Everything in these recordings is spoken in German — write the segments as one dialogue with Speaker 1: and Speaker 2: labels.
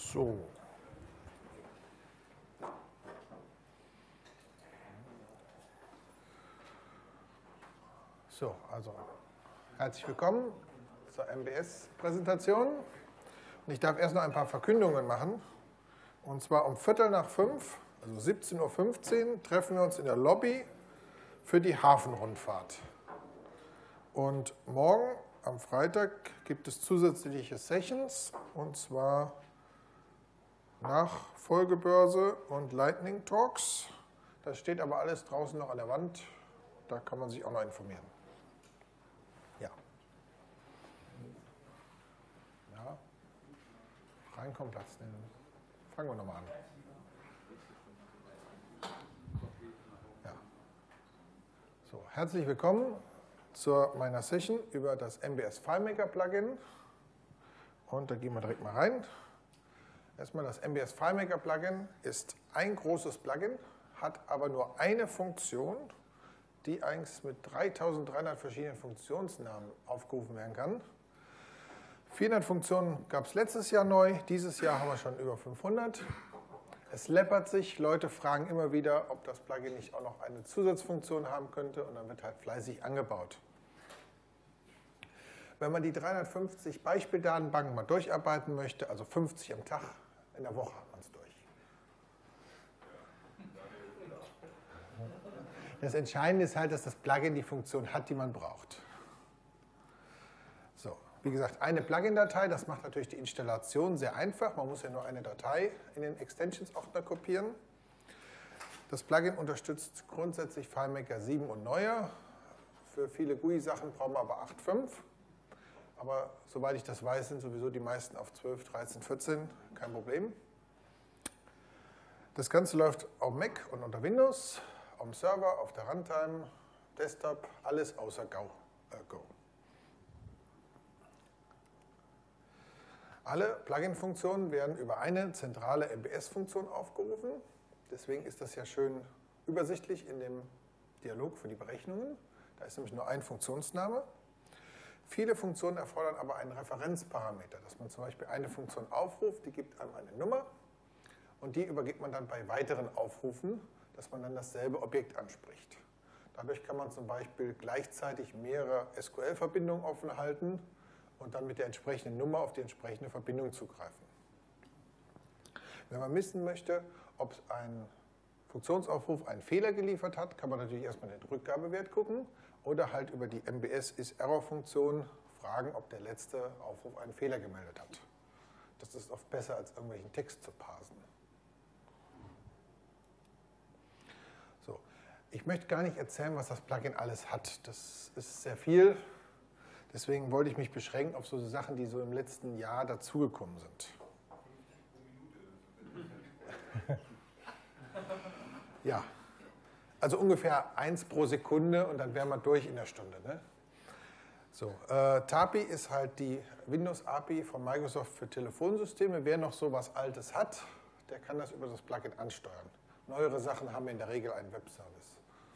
Speaker 1: So. So, also herzlich willkommen zur MBS-Präsentation. Und ich darf erst noch ein paar Verkündungen machen. Und zwar um 17:15, also 17:15 Uhr, treffen wir uns in der Lobby für die Hafenrundfahrt. Und morgen am Freitag gibt es zusätzliche Sessions, und zwar Nachfolgebörse und Lightning Talks. Das steht aber alles draußen noch an der Wand, da kann man sich auch noch informieren. Ja. Ja. Reinkommen, Platz nehmen. Fangen wir nochmal an. Ja. So, herzlich willkommen zu meiner Session über das MBS FileMaker Plugin. Und da gehen wir direkt mal rein. Erstmal, das MBS FileMaker Plugin ist ein großes Plugin, hat aber nur eine Funktion, die eigentlich mit 3300 verschiedenen Funktionsnamen aufgerufen werden kann. 400 Funktionen gab es letztes Jahr neu, dieses Jahr haben wir schon über 500. Es läppert sich, Leute fragen immer wieder, ob das Plugin nicht auch noch eine Zusatzfunktion haben könnte, und dann wird halt fleißig angebaut. Wenn man die 350 Beispieldatenbanken mal durcharbeiten möchte, also 50 am Tag, in der Woche hat man es durch. Das Entscheidende ist halt, dass das Plugin die Funktion hat, die man braucht. So, wie gesagt, eine Plugin-Datei, das macht natürlich die Installation sehr einfach. Man muss ja nur eine Datei in den Extensions-Ordner kopieren. Das Plugin unterstützt grundsätzlich FileMaker 7 und neuer. Für viele GUI-Sachen brauchen wir aber 8.5. Aber soweit ich das weiß, sind sowieso die meisten auf 12, 13, 14, kein Problem. Das Ganze läuft auf Mac und unter Windows, auf dem Server, auf der Runtime, Desktop, alles außer Go. Alle Plugin-Funktionen werden über eine zentrale MBS-Funktion aufgerufen. Deswegen ist das ja schön übersichtlich in dem Dialog für die Berechnungen. Da ist nämlich nur ein Funktionsname. Viele Funktionen erfordern aber einen Referenzparameter, dass man zum Beispiel eine Funktion aufruft, die gibt einem eine Nummer und die übergibt man dann bei weiteren Aufrufen, dass man dann dasselbe Objekt anspricht. Dadurch kann man zum Beispiel gleichzeitig mehrere SQL-Verbindungen offen halten und dann mit der entsprechenden Nummer auf die entsprechende Verbindung zugreifen. Wenn man wissen möchte, ob ein Funktionsaufruf einen Fehler geliefert hat, kann man natürlich erstmal den Rückgabewert gucken oder halt über die MBS-is-Error-Funktion fragen, ob der letzte Aufruf einen Fehler gemeldet hat. Das ist oft besser, als irgendwelchen Text zu parsen. So, ich möchte gar nicht erzählen, was das Plugin alles hat. Das ist sehr viel. Deswegen wollte ich mich beschränken auf so Sachen, die so im letzten Jahr dazugekommen sind. Ja, also ungefähr 1 pro Sekunde und dann wären wir durch in der Stunde. Ne? So, TAPI ist halt die Windows-API von Microsoft für Telefonsysteme. Wer noch so was Altes hat, der kann das über das Plugin ansteuern. Neuere Sachen haben in der Regel einen Webservice.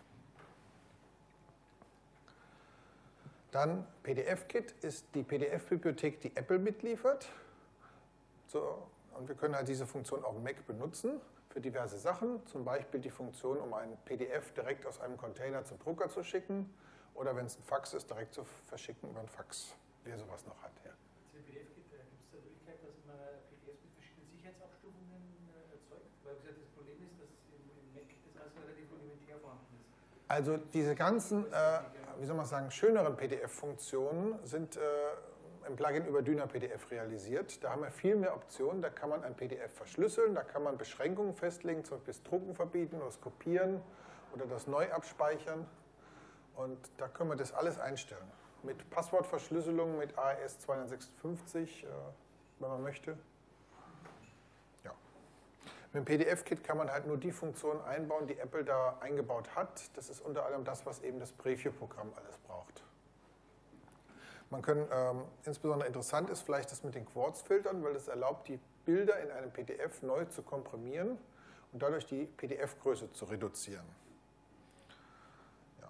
Speaker 1: Dann PDF-Kit ist die PDF-Bibliothek, die Apple mitliefert. So, und wir können halt diese Funktion auf Mac benutzen für diverse Sachen, zum Beispiel die Funktion, um ein PDF direkt aus einem Container zum Drucker zu schicken oder wenn es ein Fax ist, direkt zu verschicken über ein Fax, wer sowas noch hat. Ja.
Speaker 2: Für PDF-Kit gibt es die Möglichkeit, dass man PDFs mit verschiedenen Sicherheitsabstufungen erzeugt? Weil gesagt, das Problem ist, dass im Mac das alles relativ rudimentär vorhanden ist.
Speaker 1: Also diese ganzen, wie soll man sagen, schöneren PDF-Funktionen sind im Plugin über DynaPDF realisiert. Da haben wir viel mehr Optionen. Da kann man ein PDF verschlüsseln, da kann man Beschränkungen festlegen, zum Beispiel das Drucken verbieten oder das Kopieren oder das neu abspeichern. Und da können wir das alles einstellen. Mit Passwortverschlüsselung, mit AES 256, wenn man möchte. Ja. Mit dem PDF-Kit kann man halt nur die Funktionen einbauen, die Apple da eingebaut hat. Das ist unter anderem das, was eben das Preview-Programm alles braucht. Man kann, insbesondere interessant ist vielleicht das mit den Quartz-Filtern, weil das erlaubt, die Bilder in einem PDF neu zu komprimieren und dadurch die PDF-Größe zu reduzieren. Ja.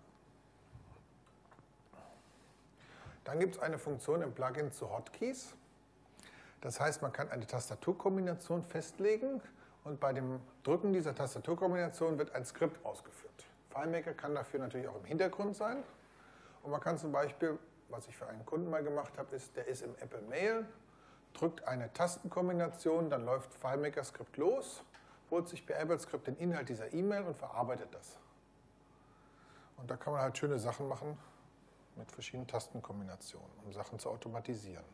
Speaker 1: Dann gibt es eine Funktion im Plugin zu Hotkeys. Das heißt, man kann eine Tastaturkombination festlegen und bei dem Drücken dieser Tastaturkombination wird ein Skript ausgeführt. FileMaker kann dafür natürlich auch im Hintergrund sein. Und man kann zum Beispiel, was ich für einen Kunden mal gemacht habe, ist, der ist im Apple Mail, drückt eine Tastenkombination, dann läuft FileMaker-Skript los, holt sich per Apple-Skript den Inhalt dieser E-Mail und verarbeitet das. Und da kann man halt schöne Sachen machen mit verschiedenen Tastenkombinationen, um Sachen zu automatisieren.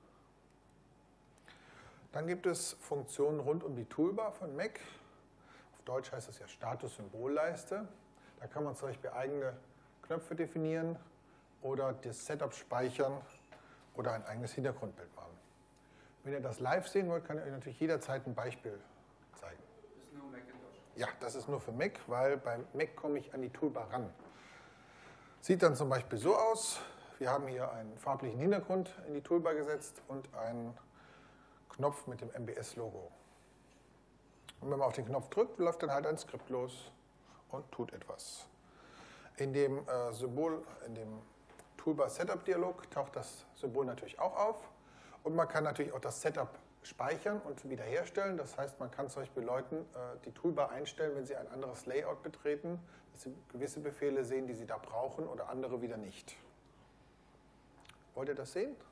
Speaker 1: Dann gibt es Funktionen rund um die Toolbar von Mac. Auf Deutsch heißt das ja Status-Symbolleiste. Da kann man zum Beispiel eigene Knöpfe definieren oder das Setup speichern oder ein eigenes Hintergrundbild machen. Wenn ihr das live sehen wollt, kann ich euch natürlich jederzeit ein Beispiel zeigen.
Speaker 2: Das ist nur Macintosh?
Speaker 1: Ja, das ist nur für Mac, weil beim Mac komme ich an die Toolbar ran. Sieht dann zum Beispiel so aus. Wir haben hier einen farblichen Hintergrund in die Toolbar gesetzt und einen Knopf mit dem MBS-Logo. Und wenn man auf den Knopf drückt, läuft dann halt ein Skript los und tut etwas. In dem Symbol, in dem Toolbar-Setup-Dialog taucht das Symbol natürlich auch auf. Und man kann natürlich auch das Setup speichern und wiederherstellen. Das heißt, man kann zum Beispiel Leuten die Toolbar einstellen, wenn sie ein anderes Layout betreten, dass sie gewisse Befehle sehen, die sie da brauchen oder andere wieder nicht. Wollt ihr das sehen?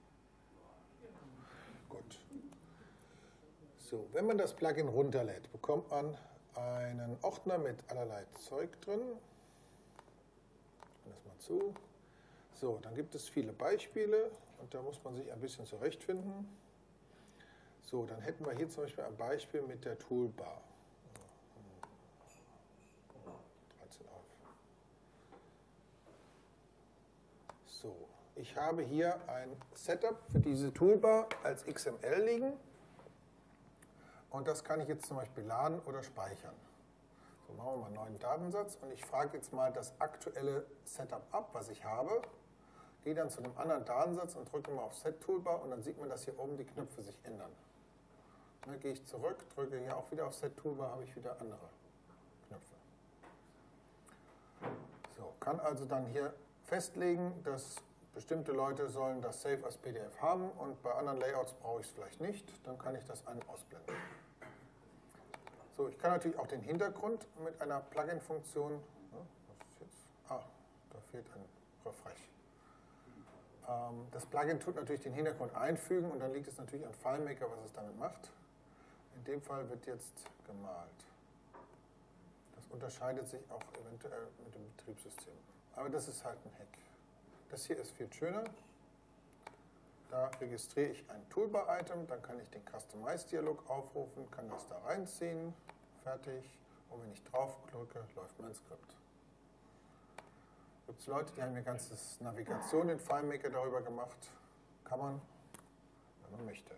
Speaker 1: Gut. So, wenn man das Plugin runterlädt, bekommt man einen Ordner mit allerlei Zeug drin. Ich mache das mal zu. So, dann gibt es viele Beispiele und da muss man sich ein bisschen zurechtfinden. So, dann hätten wir hier zum Beispiel ein Beispiel mit der Toolbar. 13 auf. So, ich habe hier ein Setup für diese Toolbar als XML liegen. Und das kann ich jetzt zum Beispiel laden oder speichern. So, machen wir mal einen neuen Datensatz und ich frage jetzt mal das aktuelle Setup ab, was ich habe. Gehe dann zu einem anderen Datensatz und drücke mal auf Set Toolbar und dann sieht man, dass hier oben die Knöpfe sich ändern. Dann gehe ich zurück, drücke hier auch wieder auf Set Toolbar, habe ich wieder andere Knöpfe. So, kann also dann hier festlegen, dass bestimmte Leute sollen das Save als PDF haben und bei anderen Layouts brauche ich es vielleicht nicht, dann kann ich das ein- und ausblenden. So, ich kann natürlich auch den Hintergrund mit einer Plugin-Funktion, da fehlt ein Refresh. Das Plugin tut natürlich den Hintergrund einfügen und dann liegt es natürlich an FileMaker, was es damit macht. In dem Fall wird jetzt gemalt. Das unterscheidet sich auch eventuell mit dem Betriebssystem. Aber das ist halt ein Hack. Das hier ist viel schöner. Da registriere ich ein Toolbar-Item, dann kann ich den Customize-Dialog aufrufen, kann das da reinziehen, fertig. Und wenn ich drauf drücke, läuft mein Skript. Gibt es Leute, die haben ihr ganzes Navigation in FileMaker darüber gemacht. Kann man, wenn man möchte.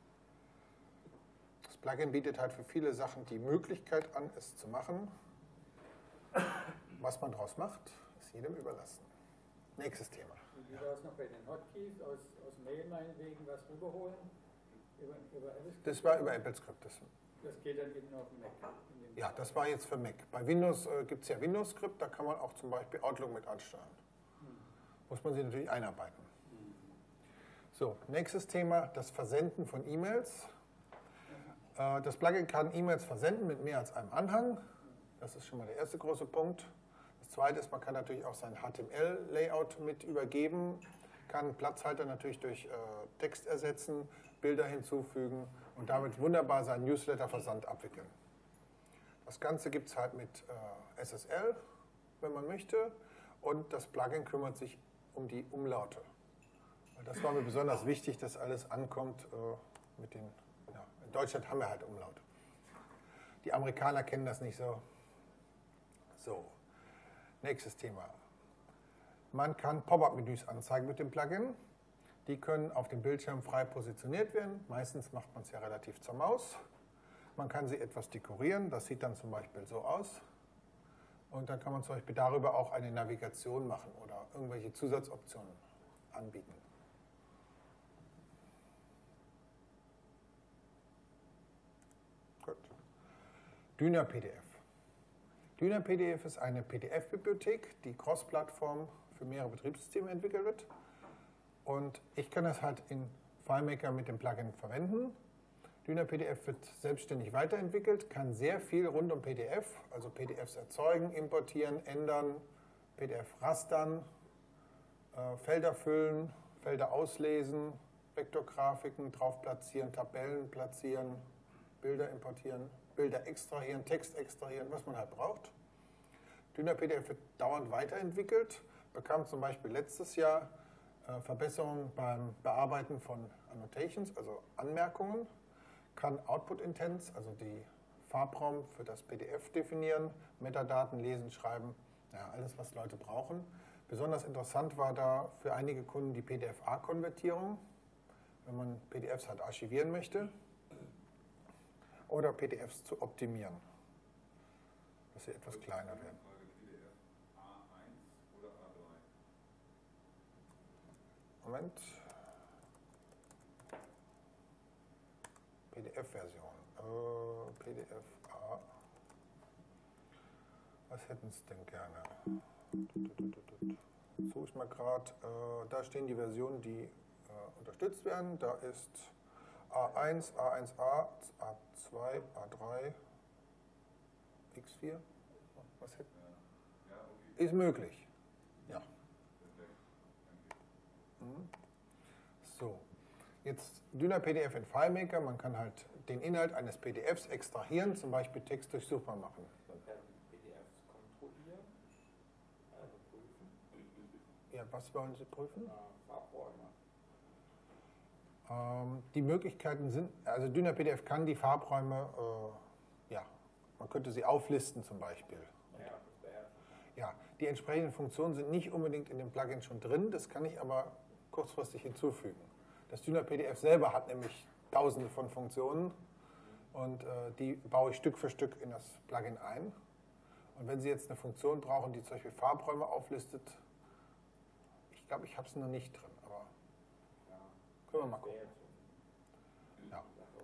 Speaker 1: Das Plugin bietet halt für viele Sachen die Möglichkeit an, es zu machen. Was man daraus macht, ist jedem überlassen. Nächstes Thema.
Speaker 3: Und wie war es noch bei den Hotkeys aus Mail meinetwegen was rüberholen? Über AppleScript?
Speaker 1: Das war über AppleScript.
Speaker 3: Das geht dann eben auf dem Mac.
Speaker 1: Ja, das war jetzt für Mac. Bei Windows gibt es ja Windows-Skript, da kann man auch zum Beispiel Outlook mit ansteuern. Muss man sich natürlich einarbeiten. So, nächstes Thema, das Versenden von E-Mails. Das Plugin kann E-Mails versenden mit mehr als einem Anhang. Das ist schon mal der erste große Punkt. Das zweite ist, man kann natürlich auch sein HTML-Layout mit übergeben, kann Platzhalter natürlich durch Text ersetzen, Bilder hinzufügen und damit wunderbar seinen Newsletter-Versand abwickeln. Das Ganze gibt es halt mit SSL, wenn man möchte, und das Plugin kümmert sich um die Umlaute. Das war mir besonders wichtig, dass alles ankommt mit den, ja, in Deutschland haben wir halt Umlaute. Die Amerikaner kennen das nicht so. So, nächstes Thema. Man kann Pop-up-Menüs anzeigen mit dem Plugin. Die können auf dem Bildschirm frei positioniert werden. Meistens macht man es ja relativ zur Maus. Man kann sie etwas dekorieren. Das sieht dann zum Beispiel so aus. Und dann kann man zum Beispiel darüber auch eine Navigation machen oder irgendwelche Zusatzoptionen anbieten. Gut. DynaPDF. DynaPDF ist eine PDF-Bibliothek, die cross-Plattform für mehrere Betriebssysteme entwickelt wird. Und ich kann das halt in FileMaker mit dem Plugin verwenden. DynaPDF wird selbstständig weiterentwickelt, kann sehr viel rund um PDF, also PDFs erzeugen, importieren, ändern, PDF rastern, Felder füllen, Felder auslesen, Vektorgrafiken drauf platzieren, Tabellen platzieren, Bilder importieren, Bilder extrahieren, Text extrahieren, was man halt braucht. DynaPDF wird dauernd weiterentwickelt, bekam zum Beispiel letztes Jahr Verbesserungen beim Bearbeiten von Annotations, also Anmerkungen, kann Output Intents, also die Farbraum für das PDF definieren, Metadaten lesen, schreiben, ja, alles was Leute brauchen. Besonders interessant war da für einige Kunden die PDF-A-Konvertierung, wenn man PDFs halt archivieren möchte oder PDFs zu optimieren, dass sie etwas kleiner werden.
Speaker 4: A1 oder A3?
Speaker 1: Moment. PDF-Version. PDF-A. Was hätten Sie denn gerne? Suche ich mal gerade. Da stehen die Versionen, die unterstützt werden. Da ist A1, A1A, A2, A3, X4. Was hätten?
Speaker 4: Ja, okay.
Speaker 1: Ist möglich. Ja.
Speaker 4: Perfekt.
Speaker 1: Mhm. So, jetzt DynaPDF in FileMaker. Man kann halt den Inhalt eines PDFs extrahieren, zum Beispiel Text durchsuchbar machen.
Speaker 3: Man kann PDFs kontrollieren, also prüfen.
Speaker 1: Ja, was wollen Sie prüfen?
Speaker 3: Farbräume.
Speaker 1: Die Möglichkeiten sind, also DynaPDF kann die Farbräume, ja, man könnte sie auflisten zum Beispiel.
Speaker 3: Ja, das wäre.
Speaker 1: Ja, die entsprechenden Funktionen sind nicht unbedingt in dem Plugin schon drin, das kann ich aber kurzfristig hinzufügen. Das DynaPDF selber hat nämlich tausende von Funktionen und die baue ich Stück für Stück in das Plugin ein. Und wenn Sie jetzt eine Funktion brauchen, die zum Beispiel Farbräume auflistet, ich glaube, ich habe es noch nicht drin, aber können wir mal gucken. Ja.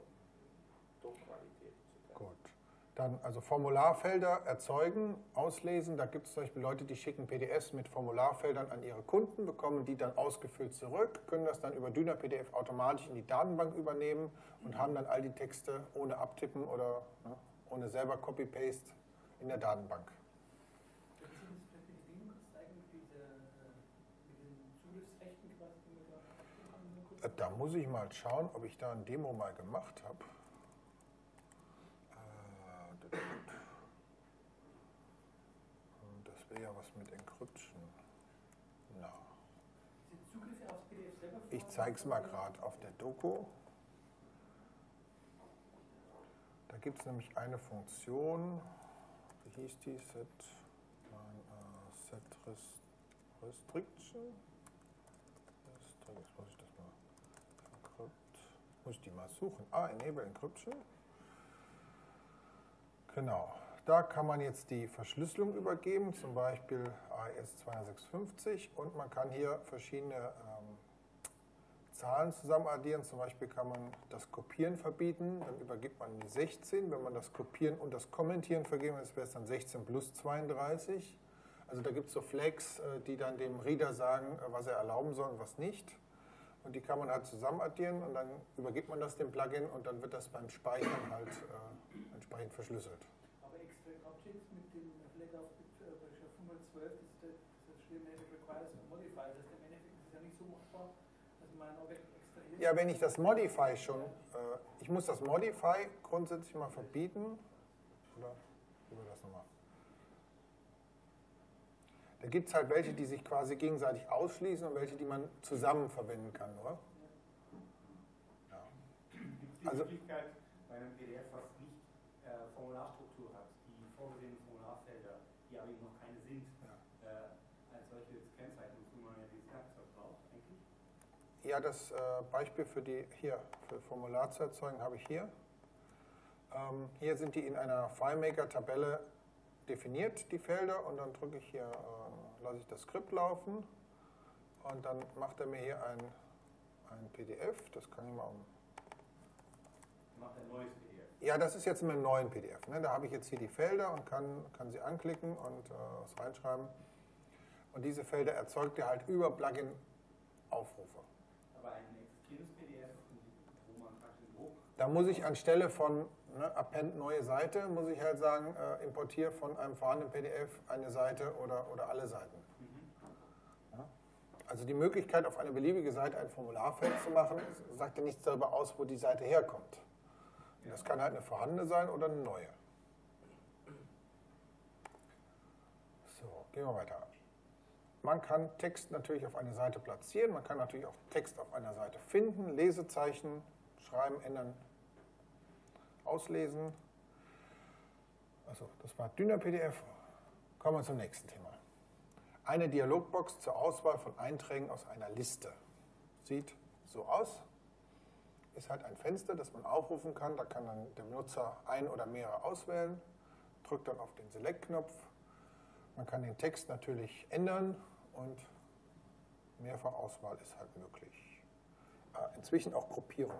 Speaker 1: Gut. Dann also Formularfelder erzeugen, auslesen. Da gibt es zum Beispiel Leute, die schicken PDFs mit Formularfeldern an ihre Kunden, bekommen die dann ausgefüllt zurück, können das dann über DynaPDF automatisch in die Datenbank übernehmen und haben dann all die Texte ohne Abtippen oder ohne selber Copy-Paste in der Datenbank.
Speaker 2: Können Sie das vielleicht mit dem kurz zeigen, mit diesen Zugriffsrechten quasi, die wir da abgesprochen haben?
Speaker 1: Da muss ich mal schauen, ob ich da ein Demo mal gemacht habe. Das wäre ja was mit Encryption. Na.
Speaker 2: Sind Zugriffe aufs PDF selber?
Speaker 1: Ich zeige es mal gerade auf der Doku. Da gibt es nämlich eine Funktion, wie hieß die? Set Restriction. Jetzt muss ich das mal. Muss ich die mal suchen? Enable Encryption. Genau. Da kann man jetzt die Verschlüsselung übergeben, zum Beispiel AES 256, und man kann hier verschiedene Zahlen zusammen addieren. Zum Beispiel kann man das Kopieren verbieten, dann übergibt man die 16. Wenn man das Kopieren und das Kommentieren vergeben, das wäre es dann 16 plus 32. Also da gibt es so Flags, die dann dem Reader sagen, was er erlauben soll und was nicht. Und die kann man halt zusammen addieren und dann übergibt man das dem Plugin und dann wird das beim Speichern halt entsprechend verschlüsselt.
Speaker 2: Aber Extract Objects mit dem Flag auf 512, das steht im Endeffekt requires a modify. Das heißt, im Endeffekt ist es ja nicht so machbar, dass man ein Objekt extrahiert.
Speaker 1: Ja, wenn ich das Modify schon, ich muss das Modify grundsätzlich mal verbieten. Oder wie wir das nochmal? Da gibt es halt welche, die sich quasi gegenseitig ausschließen und welche, die man zusammen verwenden kann, oder? Ja.
Speaker 5: Gibt es die
Speaker 1: Also,
Speaker 5: Möglichkeit, bei einem PDF, was nicht Formularstruktur hat, die vorgesehenen Formularfelder, die aber eben noch keine sind, als solche zu kennzeichnen, wofür man ja dieses Werkzeug braucht, eigentlich?
Speaker 1: ja, das Beispiel für für Formular zu erzeugen, habe ich hier. Hier sind die in einer FileMaker-Tabelle definiert, die Felder, und dann drücke ich hier, lasse ich das Skript laufen und dann macht er mir hier ein PDF, das kann ich mal
Speaker 5: Macht ein neues PDF.
Speaker 1: Ja, das ist jetzt in einem neuen PDF. Ne? Da habe ich jetzt hier die Felder und kann sie anklicken und was reinschreiben. Und diese Felder erzeugt er halt über Plugin Aufrufe.
Speaker 5: Aber ein existierendes PDF
Speaker 1: Da muss ich anstelle von append neue Seite, muss ich halt sagen, importiere von einem vorhandenen PDF eine Seite oder alle Seiten. Ja? Also die Möglichkeit, auf eine beliebige Seite ein Formularfeld zu machen, sagt ja nichts darüber aus, wo die Seite herkommt. Und das kann halt eine vorhandene sein oder eine neue. So, gehen wir weiter. Man kann Text natürlich auf eine Seite platzieren, man kann natürlich auch Text auf einer Seite finden, Lesezeichen, schreiben, ändern, auslesen. Also, das war dünner PDF. Kommen wir zum nächsten Thema. Eine Dialogbox zur Auswahl von Einträgen aus einer Liste. Sieht so aus. Ist halt ein Fenster, das man aufrufen kann. Da kann dann der Benutzer ein oder mehrere auswählen, drückt dann auf den Select-Knopf. Man kann den Text natürlich ändern und Mehrfachauswahl ist halt möglich. Inzwischen auch Gruppierung.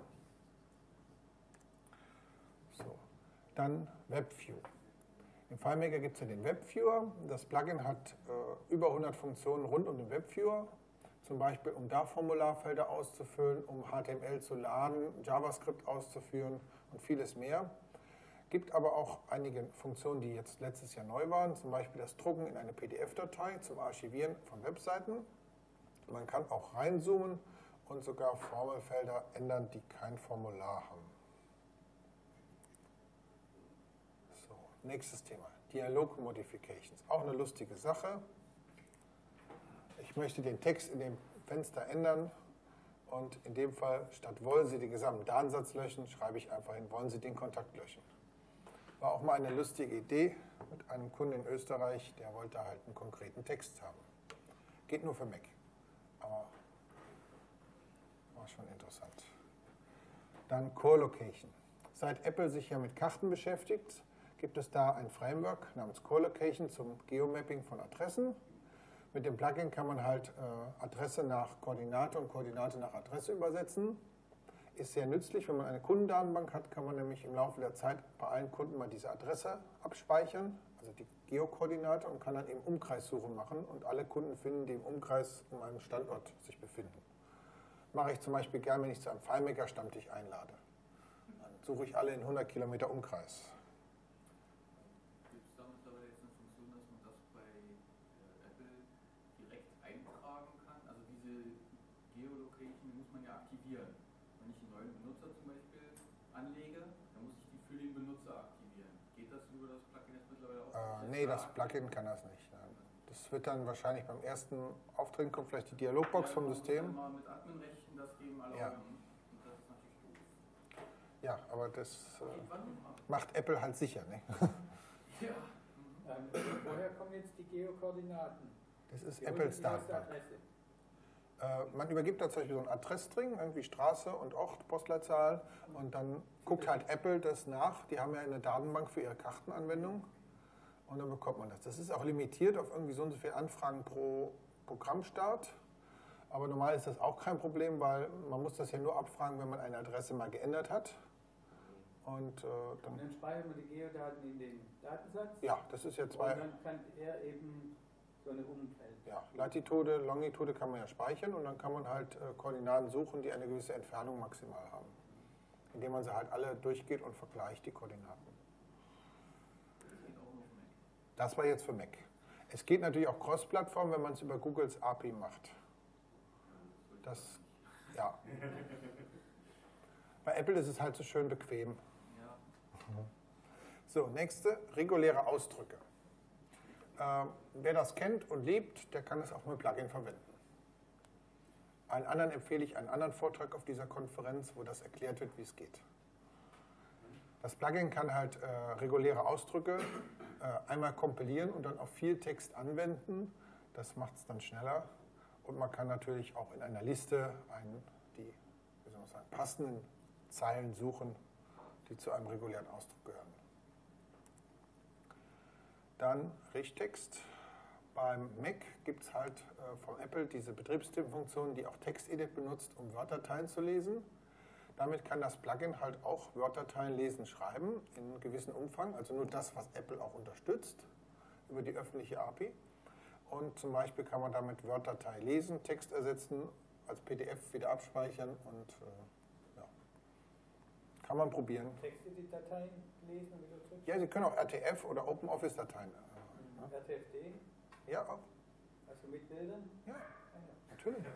Speaker 1: So. Dann WebView. Im FileMaker gibt es ja den WebViewer. Das Plugin hat über 100 Funktionen rund um den WebViewer. Zum Beispiel, um da Formularfelder auszufüllen, um HTML zu laden, JavaScript auszuführen und vieles mehr. Gibt aber auch einige Funktionen, die jetzt letztes Jahr neu waren. Zum Beispiel das Drucken in eine PDF-Datei zum Archivieren von Webseiten. Man kann auch reinzoomen und sogar Formelfelder ändern, die kein Formular haben. Nächstes Thema, Dialog Modifications. Auch eine lustige Sache. Ich möchte den Text in dem Fenster ändern und in dem Fall, statt wollen Sie den gesamten Datensatz löschen, schreibe ich einfach hin, wollen Sie den Kontakt löschen. War auch mal eine lustige Idee mit einem Kunden in Österreich, der wollte halt einen konkreten Text haben. Geht nur für Mac, aber war schon interessant. Dann Core Location. Seit Apple sich ja mit Karten beschäftigt, gibt es da ein Framework namens Core Location zum Geomapping von Adressen. Mit dem Plugin kann man halt Adresse nach Koordinate und Koordinate nach Adresse übersetzen. Ist sehr nützlich, wenn man eine Kundendatenbank hat, kann man nämlich im Laufe der Zeit bei allen Kunden mal diese Adresse abspeichern, also die Geokoordinate, und kann dann eben Umkreissuchen machen und alle Kunden finden, die im Umkreis um einen Standort sich befinden. Mache ich zum Beispiel gern, wenn ich zu einem FileMaker-Stammtisch einlade. Dann suche ich alle in 100 Kilometer Umkreis. Nee, das Plugin kann das nicht. Das wird dann wahrscheinlich beim ersten Auftreten, kommt vielleicht die Dialogbox vom System.
Speaker 5: Mit Adminrechten das geben alle
Speaker 1: ja.
Speaker 5: Und das ist natürlich doof.
Speaker 1: Ja, aber das macht Apple halt sicher. Ne?
Speaker 3: Ja. Woher kommen jetzt die Geokoordinaten?
Speaker 1: Das ist Apples Datenbank. Man übergibt da zum Beispiel so einen Adressstring, irgendwie Straße und Ort, Postleitzahl, und dann guckt halt Apple das nach. Die haben ja eine Datenbank für ihre Kartenanwendung. Und dann bekommt man das. Das ist auch limitiert auf irgendwie so und so viele Anfragen pro Programmstart. Aber normal ist das auch kein Problem, weil man muss das ja nur abfragen, wenn man eine Adresse mal geändert hat. Und
Speaker 3: dann speichert man die Geodaten in den Datensatz.
Speaker 1: Ja, das ist ja zwei.
Speaker 3: Und dann kann er eben so eine Umfeld.
Speaker 1: Ja, Latitude, Longitude kann man ja speichern und dann kann man halt Koordinaten suchen, die eine gewisse Entfernung maximal haben. Indem man sie halt alle durchgeht und vergleicht die Koordinaten. Das war jetzt für Mac. Es geht natürlich auch Cross-Plattform, wenn man es über Googles API macht. Das, ja. Bei Apple ist es halt so schön bequem. So, nächste, reguläre Ausdrücke. Wer das kennt und liebt, der kann es auch mit Plugin verwenden. Allen anderen empfehle ich einen anderen Vortrag auf dieser Konferenz, wo das erklärt wird, wie es geht. Das Plugin kann halt reguläre Ausdrücke einmal kompilieren und dann auf viel Text anwenden. Das macht es dann schneller. Und man kann natürlich auch in einer Liste die passenden Zeilen suchen, die zu einem regulären Ausdruck gehören. Dann Richtext. Beim Mac gibt es halt von Apple diese Betriebssystemfunktion, die auch TextEdit benutzt, um Word-Dateien zu lesen. Damit kann das Plugin halt auch Word-Dateien lesen, schreiben in gewissem Umfang, also nur das, was Apple auch unterstützt, über die öffentliche API. Und zum Beispiel kann man damit Word-Datei lesen, Text ersetzen, als PDF wieder abspeichern und Kann man probieren.
Speaker 3: Texte die Dateien lesen und wieder zurück?
Speaker 1: Ja, Sie können auch RTF oder OpenOffice-Dateien.
Speaker 3: RTFD?
Speaker 1: Ja, auch.
Speaker 3: Also mit Bildern?
Speaker 1: Ja, natürlich.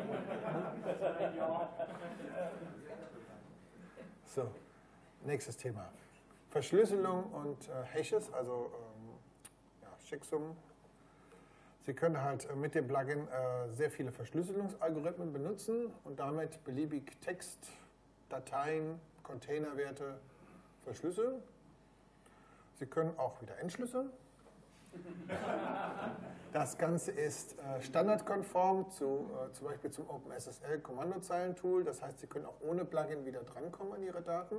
Speaker 1: So, nächstes Thema. Verschlüsselung und Hashes, also Checksummen. Sie können halt mit dem Plugin sehr viele Verschlüsselungsalgorithmen benutzen und damit beliebig Text, Dateien, Containerwerte verschlüsseln. Sie können auch wieder entschlüsseln. Das Ganze ist standardkonform zum Beispiel zum OpenSSL-Kommandozeilentool. Das heißt, Sie können auch ohne Plugin wieder drankommen an Ihre Daten.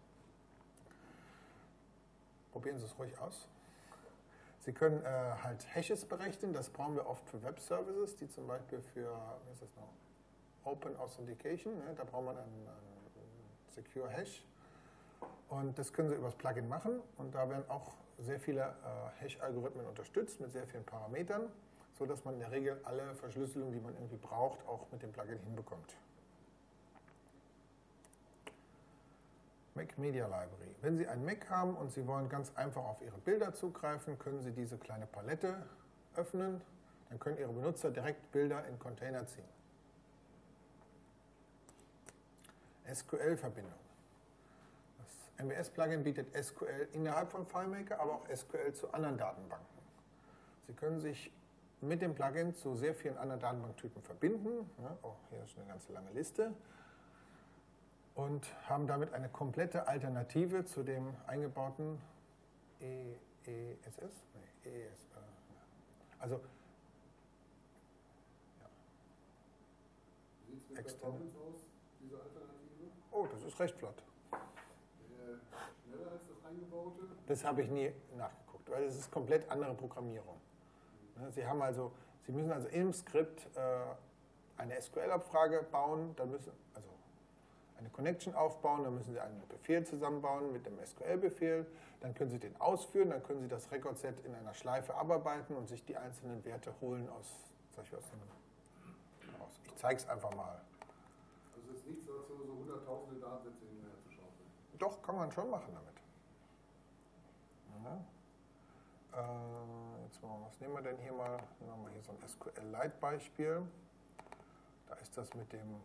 Speaker 1: Probieren Sie es ruhig aus. Sie können halt Hashes berechnen. Das brauchen wir oft für Web-Services, die zum Beispiel für wie ist das noch? Open Authentication, ne? Da braucht man einen Secure Hash. Und das können Sie über das Plugin machen. Und da werden auch sehr viele Hash-Algorithmen unterstützt mit sehr vielen Parametern, sodass man in der Regel alle Verschlüsselungen, die man irgendwie braucht, auch mit dem Plugin hinbekommt. Mac Media Library. Wenn Sie einen Mac haben und Sie wollen ganz einfach auf Ihre Bilder zugreifen, können Sie diese kleine Palette öffnen. Dann können Ihre Benutzer direkt Bilder in Container ziehen. SQL-Verbindung. Das MBS-Plugin bietet SQL innerhalb von FileMaker, aber auch SQL zu anderen Datenbanken. Sie können sich mit dem Plugin zu sehr vielen anderen Datenbanktypen verbinden. Oh, hier ist eine ganze lange Liste. Und haben damit eine komplette Alternative zu dem eingebauten EESS? Nee, EES. Also, ja.
Speaker 6: Wie sieht es mit Performance aus, diese Alternative?
Speaker 1: Oh, das ist recht flott.
Speaker 6: Schneller als das eingebaute?
Speaker 1: Das habe ich nie nachgeguckt, weil es ist komplett andere Programmierung. Sie müssen also im Skript eine SQL-Abfrage bauen, dann müssen, also eine Connection aufbauen, dann müssen Sie einen Befehl zusammenbauen mit dem SQL-Befehl, dann können Sie den ausführen, dann können Sie das Record-Set in einer Schleife abarbeiten und sich die einzelnen Werte holen aus dem aus. Ich zeige es einfach mal.
Speaker 6: Also es ist nichts dazu, so hunderttausende Datensätze hinterher zu schaufeln.
Speaker 1: Doch, kann man schon machen damit. Ja. Jetzt mal, was nehmen wir denn hier mal? Nehmen wir mal hier so ein SQL-Lite-Beispiel. Da ist das mit dem.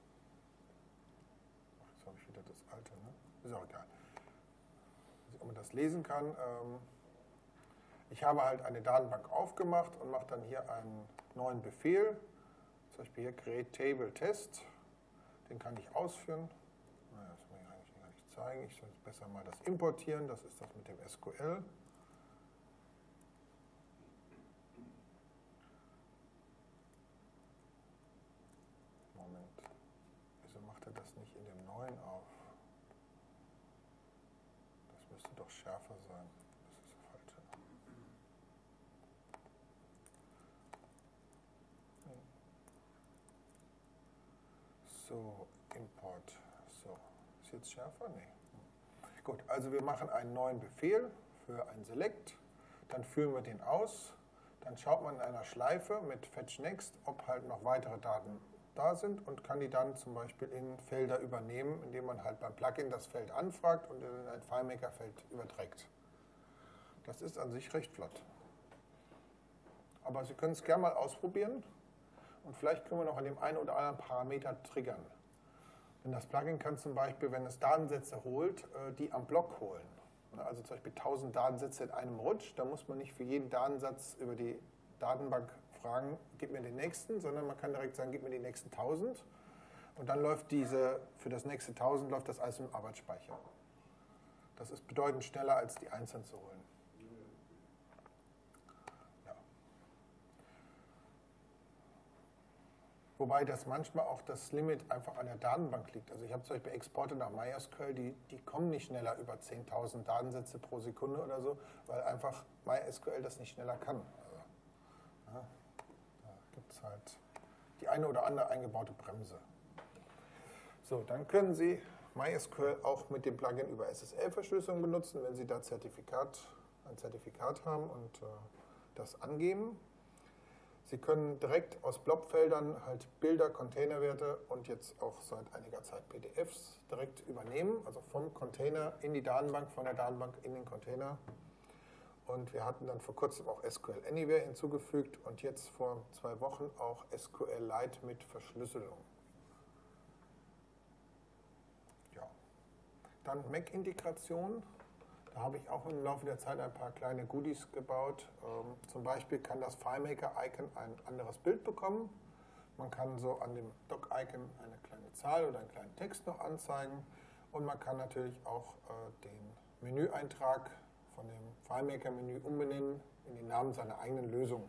Speaker 1: Jetzt habe ich wieder das alte, ne? Ist auch egal. Ob man das lesen kann. Ich habe halt eine Datenbank aufgemacht und mache dann hier einen neuen Befehl. Zum Beispiel hier create table test. Den kann ich ausführen. Naja, das will ich eigentlich gar nicht zeigen. Ich soll jetzt besser mal das importieren. Das ist das mit dem SQL. Moment. Wieso macht er das nicht in dem neuen auf? Das müsste doch schärfer sein. Das ist das Falsche. So, Import. So, ist jetzt schärfer? Nee. Gut, also wir machen einen neuen Befehl für ein Select. Dann führen wir den aus. Dann schaut man in einer Schleife mit Fetch Next, ob halt noch weitere Daten da sind und kann die dann zum Beispiel in Felder übernehmen, indem man halt beim Plugin das Feld anfragt und in ein FileMaker-Feld überträgt. Das ist an sich recht flott. Aber Sie können es gerne mal ausprobieren und vielleicht können wir noch an dem einen oder anderen Parameter triggern. Denn das Plugin kann zum Beispiel, wenn es Datensätze holt, die am Block holen. Also zum Beispiel 1000 Datensätze in einem Rutsch, da muss man nicht für jeden Datensatz über die Datenbank fragen, gib mir den nächsten, sondern man kann direkt sagen, gib mir die nächsten 1000 und dann läuft für das nächste 1000 läuft das alles im Arbeitsspeicher. Das ist bedeutend schneller, als die einzeln zu holen. Ja. Wobei das manchmal auch das Limit einfach an der Datenbank liegt. Also ich habe zum Beispiel Exporte nach MySQL, die kommen nicht schneller über 10.000 Datensätze pro Sekunde oder so, weil einfach MySQL das nicht schneller kann. Ja, da gibt es halt die eine oder andere eingebaute Bremse. So, dann können Sie MySQL auch mit dem Plugin über SSL-Verschlüsselung benutzen, wenn Sie da ein Zertifikat haben und das angeben. Sie können direkt aus Blobfeldern halt Bilder, Containerwerte und jetzt auch seit einiger Zeit PDFs direkt übernehmen, also vom Container in die Datenbank, von der Datenbank in den Container. Und wir hatten dann vor kurzem auch SQL Anywhere hinzugefügt und jetzt vor 2 Wochen auch SQLite mit Verschlüsselung. Ja. Dann Mac-Integration. Da habe ich auch im Laufe der Zeit ein paar kleine Goodies gebaut. Zum Beispiel kann das FileMaker-Icon ein anderes Bild bekommen. Man kann so an dem Dock-Icon eine kleine Zahl oder einen kleinen Text noch anzeigen. Und man kann natürlich auch den Menüeintrag von dem FileMaker-Menü umbenennen in den Namen seiner eigenen Lösung.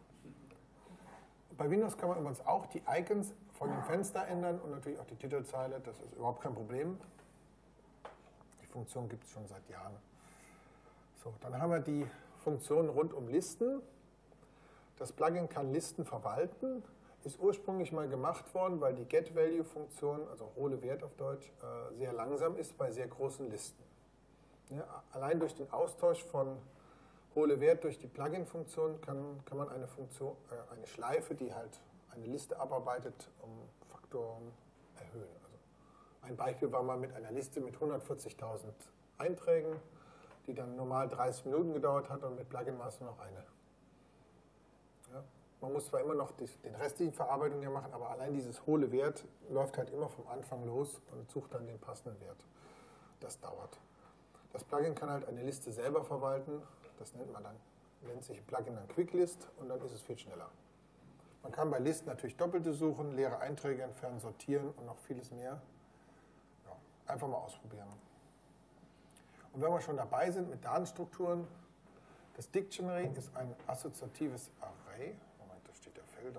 Speaker 1: Bei Windows kann man übrigens auch die Icons von dem Fenster ändern und natürlich auch die Titelzeile. Das ist überhaupt kein Problem. Die Funktion gibt es schon seit Jahren. So, dann haben wir die Funktion rund um Listen. Das Plugin kann Listen verwalten. Ist ursprünglich mal gemacht worden, weil die GetValue-Funktion, also hole Wert auf Deutsch, sehr langsam ist bei sehr großen Listen. Ja, allein durch den Austausch von hole Wert durch die Plugin-Funktion kann man eine Schleife, die halt eine Liste abarbeitet, um Faktoren erhöhen. Also ein Beispiel war mal mit einer Liste mit 140.000 Einträgen, die dann normal 30 Minuten gedauert hat und mit Plugin war es nur noch eine. Ja, man muss zwar immer noch den restlichen Verarbeitung hier machen, aber allein dieses hole Wert läuft halt immer vom Anfang los und sucht dann den passenden Wert. Das dauert. Das Plugin kann halt eine Liste selber verwalten. Das nennt sich im Plugin dann Quicklist und dann ist es viel schneller. Man kann bei Listen natürlich Doppelte suchen, leere Einträge entfernen, sortieren und noch vieles mehr. Ja, einfach mal ausprobieren. Und wenn wir schon dabei sind mit Datenstrukturen, das Dictionary ist ein assoziatives Array. Moment, da steht der Felder.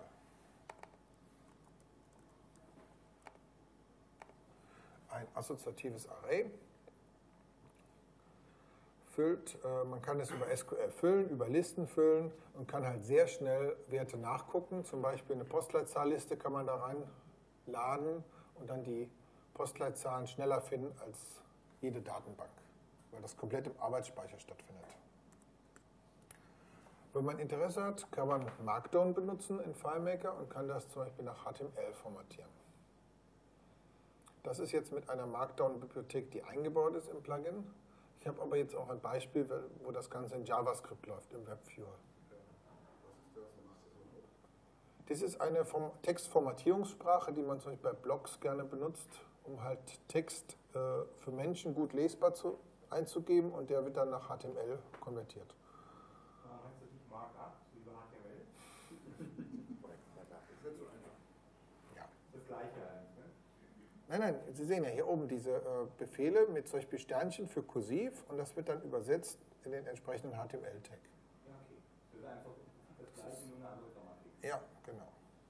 Speaker 1: Ein assoziatives Array. Man kann es über SQL füllen, über Listen füllen und kann halt sehr schnell Werte nachgucken. Zum Beispiel eine Postleitzahlliste kann man da reinladen und dann die Postleitzahlen schneller finden als jede Datenbank, weil das komplett im Arbeitsspeicher stattfindet. Wenn man Interesse hat, kann man Markdown benutzen in FileMaker und kann das zum Beispiel nach HTML formatieren. Das ist jetzt mit einer Markdown-Bibliothek, die eingebaut ist im Plugin. Ich habe aber jetzt auch ein Beispiel, wo das Ganze in JavaScript läuft, im Webviewer. Das ist eine Textformatierungssprache, die man zum Beispiel bei Blogs gerne benutzt, um halt Text für Menschen gut lesbar einzugeben und der wird dann nach HTML konvertiert.
Speaker 5: Meinst du nicht Markup, so über HTML?
Speaker 1: Ja.
Speaker 5: Das gleiche eigentlich, ne?
Speaker 1: Nein, Sie sehen ja hier oben diese Befehle mit zum Beispiel Sternchen für Kursiv und das wird dann übersetzt in den entsprechenden HTML-Tag.
Speaker 5: Ja, okay. Das ist einfach das gleiche, nur eine andere Grammatik.
Speaker 1: Ja, genau.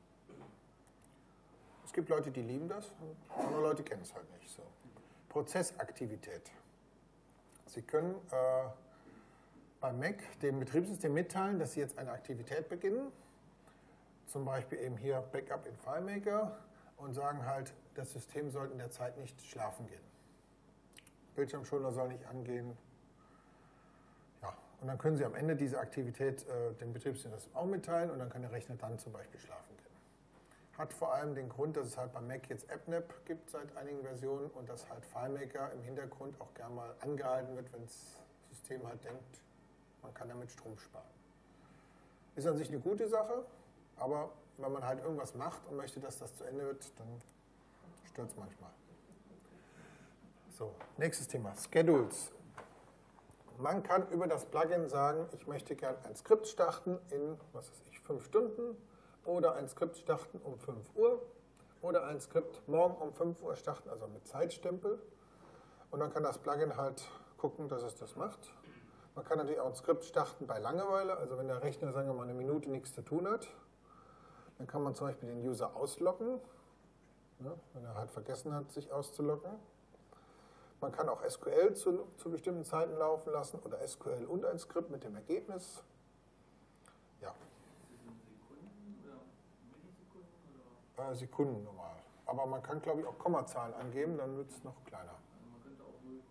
Speaker 1: Es gibt Leute, die lieben das, andere Leute kennen es halt nicht so. Prozessaktivität. Sie können beim Mac dem Betriebssystem mitteilen, dass Sie jetzt eine Aktivität beginnen. Zum Beispiel eben hier Backup in FileMaker und sagen halt, das System soll in der Zeit nicht schlafen gehen. Bildschirmschoner soll nicht angehen. Ja, und dann können Sie am Ende diese Aktivität dem Betriebssystem auch mitteilen und dann kann der Rechner dann zum Beispiel schlafen gehen. Hat vor allem den Grund, dass es halt beim Mac jetzt AppNap gibt seit einigen Versionen und dass halt FileMaker im Hintergrund auch gerne mal angehalten wird, wenn das System halt denkt, man kann damit Strom sparen. Ist an sich eine gute Sache, aber wenn man halt irgendwas macht und möchte, dass das zu Ende wird, dann stört es manchmal. So, nächstes Thema, Schedules. Man kann über das Plugin sagen, ich möchte gerne ein Skript starten in, 5 Stunden oder ein Skript starten um 5 Uhr oder ein Skript morgen um 5 Uhr starten, also mit Zeitstempel. Und dann kann das Plugin halt gucken, dass es das macht. Man kann natürlich auch ein Skript starten bei Langeweile, also wenn der Rechner, sagen wir mal, eine Minute nichts zu tun hat. Dann kann man zum Beispiel den User ausloggen, ja, wenn er halt vergessen hat, sich auszuloggen. Man kann auch SQL zu bestimmten Zeiten laufen lassen oder SQL und ein Skript mit dem Ergebnis. Ja.
Speaker 2: Sekunden oder Millisekunden? Oder?
Speaker 1: Sekunden normal. Aber man kann, glaube ich, auch Kommazahlen angeben, dann wird es noch kleiner.
Speaker 2: Also man könnte auch 0,01.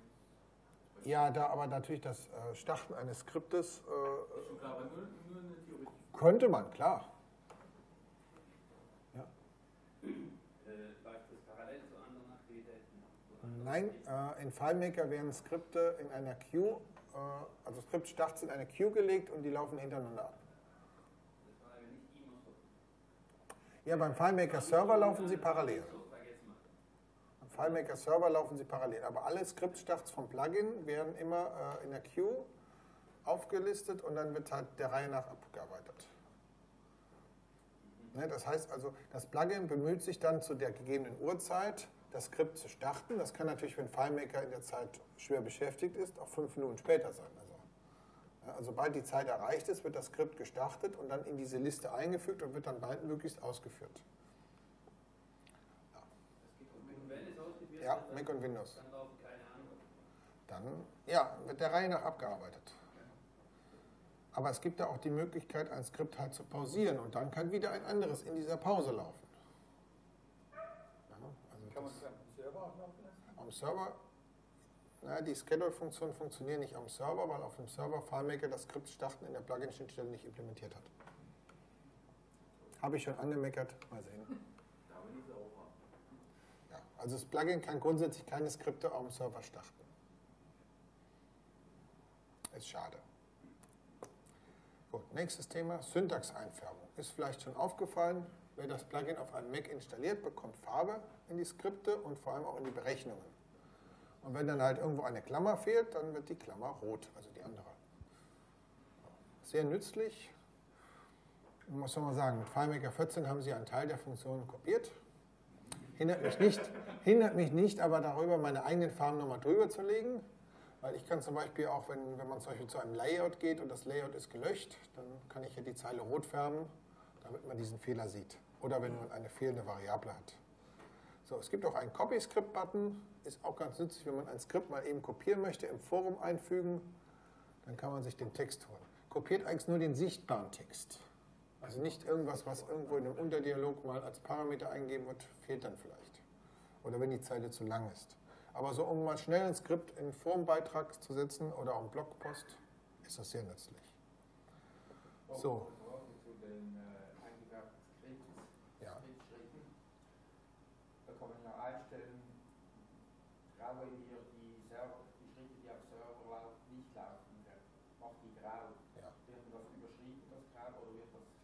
Speaker 1: Ja, da aber natürlich das Starten eines Skriptes.
Speaker 2: Schon klar, aber nur eine
Speaker 1: Könnte man, klar. Ja.
Speaker 7: Läuft das parallel zu anderen Aktivitäten?
Speaker 1: Nein, in FileMaker werden Skripte in einer Queue, also Skriptstarts in eine Queue gelegt und die laufen hintereinander ab.
Speaker 7: Das war ja nicht immer so.
Speaker 1: Ja, beim FileMaker Server laufen sie parallel. Beim FileMaker Server laufen sie parallel, aber alle Skriptstarts vom Plugin werden immer in der Queue aufgelistet und dann wird halt der Reihe nach abgearbeitet. Ne, das heißt also, das Plugin bemüht sich dann zu der gegebenen Uhrzeit, das Skript zu starten. Das kann natürlich, wenn FileMaker in der Zeit schwer beschäftigt ist, auch 5 Minuten später sein. Also sobald die Zeit erreicht ist, wird das Skript gestartet und dann in diese Liste eingefügt und wird dann baldmöglichst ausgeführt.
Speaker 7: Und wenn es ausgeführt
Speaker 1: Ja,
Speaker 7: wird,
Speaker 1: Mac und Windows.
Speaker 7: dann laufen keine anderen.
Speaker 1: Dann ja, wird der Reihe nach abgearbeitet. Aber es gibt da auch die Möglichkeit, ein Skript halt zu pausieren und dann kann wieder ein anderes in dieser Pause laufen. Ja, also
Speaker 3: Kann man das am Server auch laufen lassen?
Speaker 1: am Server, na, die Schedule-Funktionen funktionieren nicht am Server, weil auf dem Server FileMaker das Skript starten in der Plugin-Schnittstelle nicht implementiert hat. Habe ich schon angemeckert, mal sehen.
Speaker 4: Da bin ich auch.
Speaker 1: Ja, also das Plugin kann grundsätzlich keine Skripte am Server starten. Ist schade. Gut, nächstes Thema, Syntaxeinfärbung. Ist vielleicht schon aufgefallen, wer das Plugin auf einem Mac installiert, bekommt Farbe in die Skripte und vor allem auch in die Berechnungen. Und wenn dann halt irgendwo eine Klammer fehlt, dann wird die Klammer rot, also die andere. Sehr nützlich. Was soll man sagen, mit FileMaker 14 haben sie einen Teil der Funktionen kopiert. Hindert mich nicht, aber darüber meine eigenen Farben nochmal drüber zu legen. Weil ich kann zum Beispiel auch, wenn man zum Beispiel zu einem Layout geht und das Layout ist gelöscht, dann kann ich hier die Zeile rot färben, damit man diesen Fehler sieht. Oder wenn man eine fehlende Variable hat. So, es gibt auch einen Copy-Script-Button, ist auch ganz nützlich, wenn man ein Skript mal eben kopieren möchte, im Forum einfügen, dann kann man sich den Text holen. Kopiert eigentlich nur den sichtbaren Text. Also nicht irgendwas, was irgendwo in einem Unterdialog mal als Parameter eingegeben wird, fehlt dann vielleicht. Oder wenn die Zeile zu lang ist. Aber so, um mal schnell ein Skript in Forenbeitrag zu setzen oder auch einen Blogpost, ist das sehr nützlich. So.
Speaker 8: Zu den eingefärbten
Speaker 1: Ja.
Speaker 8: Skriptschritten. Da kann man ja einstellen, graue hier die Schritte, die auf Server laufen, nicht laufen können. Macht die grau.
Speaker 1: Ja.
Speaker 8: Wird das überschrieben, das grau, oder wird das...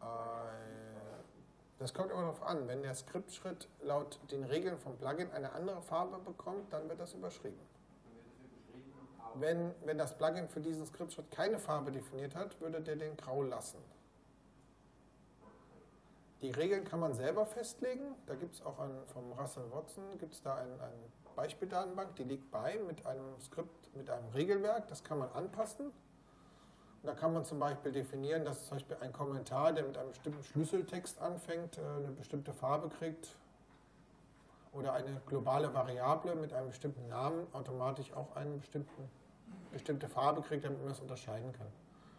Speaker 1: Das kommt immer darauf an. Wenn der Skriptschritt laut den Regeln vom Plugin eine andere Farbe bekommt, dann wird das überschrieben. Wenn das Plugin für diesen Skriptschritt keine Farbe definiert hat, würde der den grau lassen. Die Regeln kann man selber festlegen. Da gibt es auch vom Russell Watson gibt's da eine Beispieldatenbank, die liegt bei mit einem Skript, mit einem Regelwerk. Das kann man anpassen. Da kann man zum Beispiel definieren, dass zum Beispiel ein Kommentar, der mit einem bestimmten Schlüsseltext anfängt, eine bestimmte Farbe kriegt. Oder eine globale Variable mit einem bestimmten Namen automatisch auch eine bestimmte Farbe kriegt, damit man das unterscheiden kann.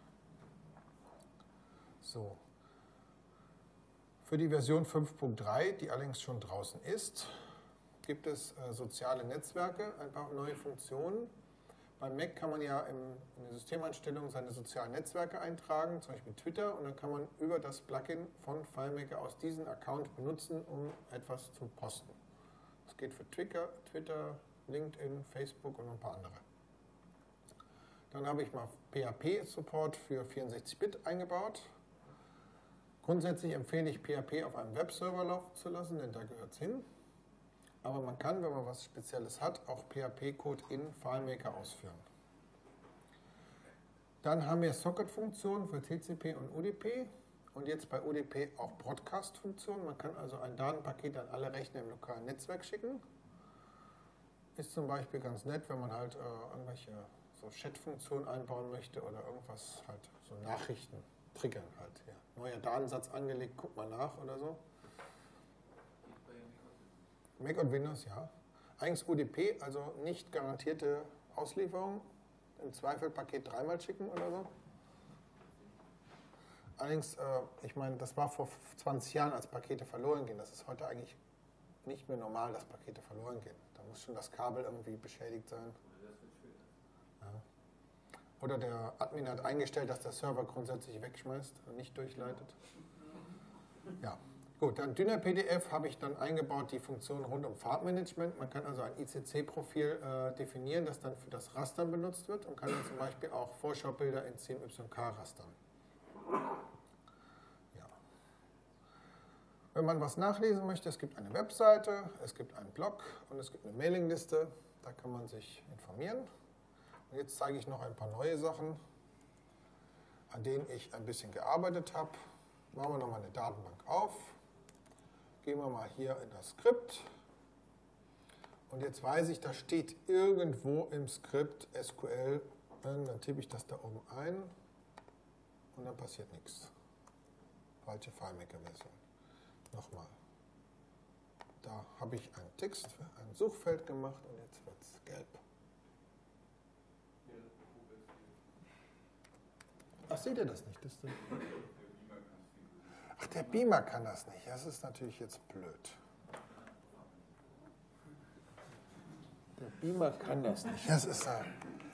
Speaker 1: So. Für die Version 5.3, die allerdings schon draußen ist, gibt es soziale Netzwerke, ein paar neue Funktionen. Beim Mac kann man ja in der Systemeinstellung seine sozialen Netzwerke eintragen, zum Beispiel Twitter, und dann kann man über das Plugin von FileMaker aus diesen Account benutzen, um etwas zu posten. Das geht für Twitter, LinkedIn, Facebook und noch ein paar andere. Dann habe ich mal PHP-Support für 64-Bit eingebaut. Grundsätzlich empfehle ich PHP auf einem Webserver laufen zu lassen, denn da gehört es hin. Aber man kann, wenn man was Spezielles hat, auch PHP-Code in FileMaker ausführen. Dann haben wir Socket-Funktionen für TCP und UDP und jetzt bei UDP auch Broadcast-Funktionen. Man kann also ein Datenpaket an alle Rechner im lokalen Netzwerk schicken. Ist zum Beispiel ganz nett, wenn man halt irgendwelche so Chat-Funktionen einbauen möchte oder irgendwas halt, so Nachrichten triggern halt. Ja. Neuer Datensatz angelegt, guck mal nach oder so. Mac und Windows, ja. Eigentlich UDP, also nicht garantierte Auslieferung. Im Zweifel Paket dreimal schicken oder so. Allerdings, ich meine, das war vor 20 Jahren, als Pakete verloren gehen. Das ist heute eigentlich nicht mehr normal, dass Pakete verloren gehen. Da muss schon das Kabel irgendwie beschädigt sein. Ja. Oder der Admin hat eingestellt, dass der Server grundsätzlich wegschmeißt und nicht durchleitet. Ja, gut, dann DynaPDF habe ich dann eingebaut, die Funktion rund um Farbmanagement. Man kann also ein ICC-Profil definieren, das dann für das Rastern benutzt wird und kann dann zum Beispiel auch Vorschaubilder in CMYK rastern. Ja. Wenn man was nachlesen möchte, es gibt eine Webseite, es gibt einen Blog und es gibt eine Mailingliste. Da kann man sich informieren. Und jetzt zeige ich noch ein paar neue Sachen, an denen ich ein bisschen gearbeitet habe. Machen wir nochmal eine Datenbank auf. Gehen wir mal hier in das Skript. Und jetzt weiß ich, da steht irgendwo im Skript SQL. Dann tippe ich das da oben ein und dann passiert nichts. Falsche FileMaker-Version. Nochmal. Da habe ich einen Text für ein Suchfeld gemacht und jetzt wird es gelb. Ach, seht ihr das nicht? Ach, der Beamer kann das nicht. Das ist natürlich jetzt blöd. Der Beamer kann das nicht. Das ist ein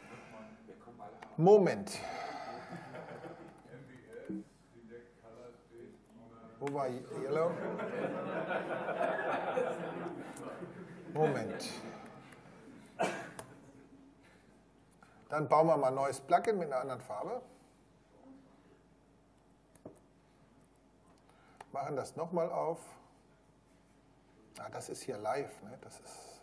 Speaker 1: Moment. Wo war Yellow? Moment. Dann bauen wir mal ein neues Plugin mit einer anderen Farbe. Machen das nochmal auf. Ah, das ist hier live, ne? Das ist.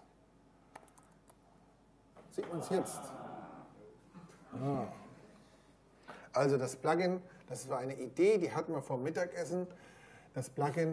Speaker 1: Sieht man es jetzt? Ah. Also das Plugin, das war eine Idee, die hatten wir vor dem Mittagessen. Das Plugin.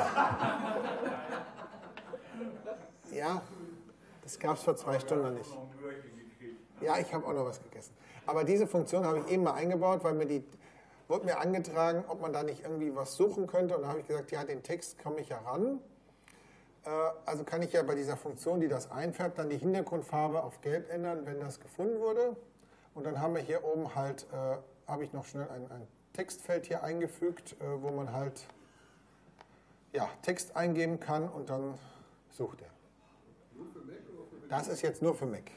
Speaker 1: Ja, das gab es vor 2 Stunden noch nicht. Ja, ich habe auch noch was gegessen. Aber diese Funktion habe ich eben mal eingebaut, weil wurde mir angetragen, ob man da nicht irgendwie was suchen könnte. Und da habe ich gesagt, ja, den Text komme ich ja ran. Also kann ich ja bei dieser Funktion, die das einfärbt, dann die Hintergrundfarbe auf gelb ändern, wenn das gefunden wurde. Und dann haben wir hier oben halt, habe ich noch schnell ein Textfeld hier eingefügt, wo man halt ja, Text eingeben kann und dann sucht er. Das ist jetzt nur für Mac.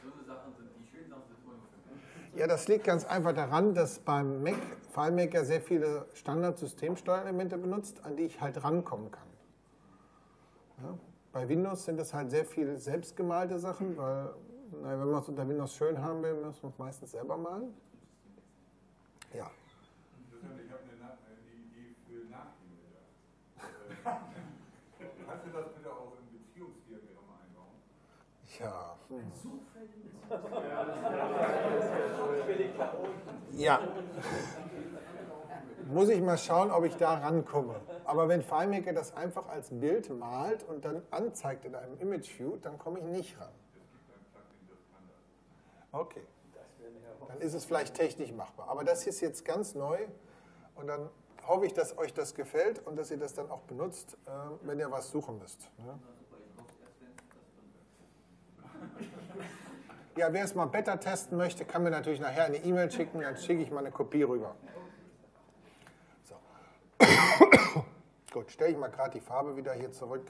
Speaker 1: Ja, das liegt ganz einfach daran, dass beim Mac FileMaker sehr viele Standard-Systemsteuerelemente benutzt, an die ich halt rankommen kann. Ja, bei Windows sind es halt sehr viele selbstgemalte Sachen, weil wenn man es unter Windows schön haben will, muss man es meistens selber malen. Ja.
Speaker 4: Interessant, ich habe eine Idee für Nachhinein. Kannst du das bitte auch im Beziehungsdiagramm einbauen?
Speaker 1: Ja. Ja. Muss ich mal schauen, ob ich da rankomme. Aber wenn FileMaker das einfach als Bild malt und dann anzeigt in einem Image View, dann komme ich nicht ran. Okay. Dann ist es vielleicht technisch machbar. Aber das ist jetzt ganz neu und dann hoffe ich, dass euch das gefällt und dass ihr das dann auch benutzt, wenn ihr was suchen müsst. Ja, wer es mal Beta testen möchte, kann mir natürlich nachher eine E-Mail schicken, dann schicke ich mal eine Kopie rüber. So. Gut, stelle ich mal gerade die Farbe wieder hier zurück.